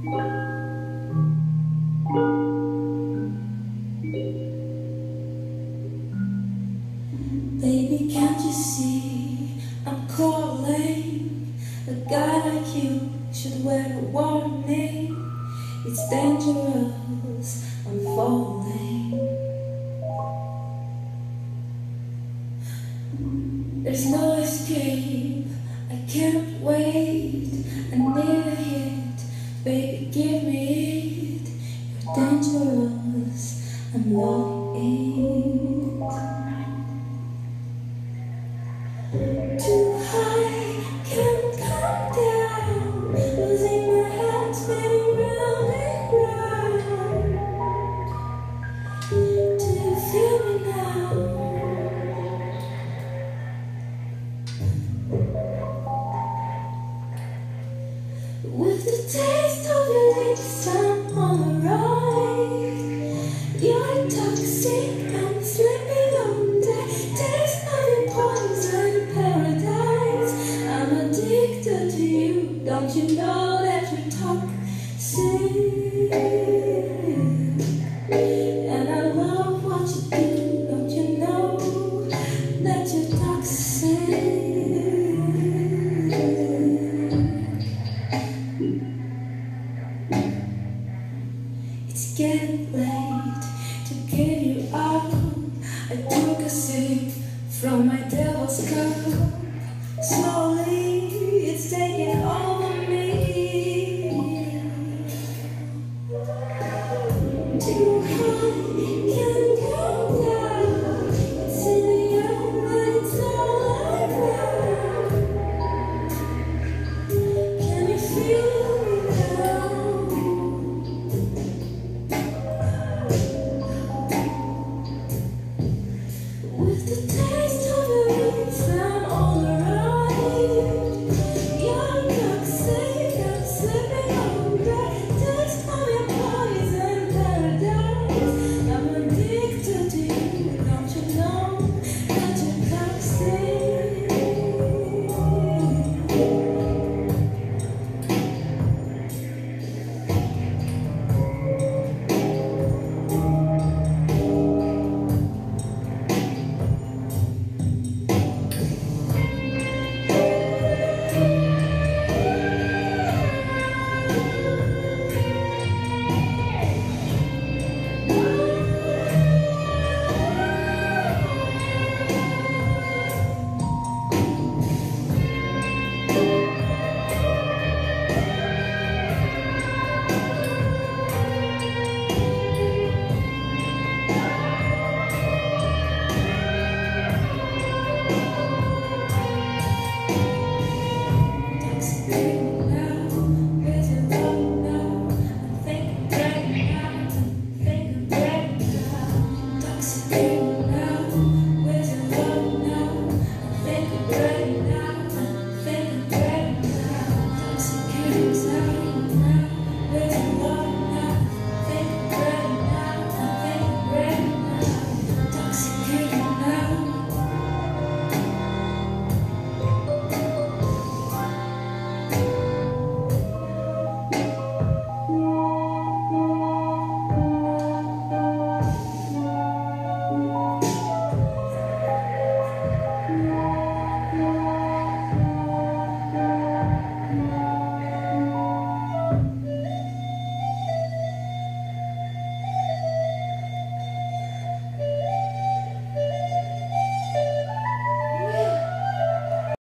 Baby, can't you see I'm calling? A guy like you should wear a warning. It's dangerous, I'm falling. There's no escape, I can't wait. I need a hit, baby, give me it. You're dangerous, I'm loving it. Too high, can't come down. Losing my head, spinning round and round. Do you feel me now? With the taste of your lips, I'm on the ride. You're toxic, I'm slipping on the taste of your poison paradise. I'm addicted to you, don't you know that you're toxic? And I love what you do, don't you know that you're toxic? It's getting late to give you up. I took a sip from my devil's cup. Slowly, it's taking over me. Too high, can't come down. It's in the air, but it's all around. Can you feel me now? With the taste of your lips, I'm on the ride. You're toxic, I'm slipping on the taste of your poison paradise. I'm addicted to you, don't you know that you're toxic? Toxic.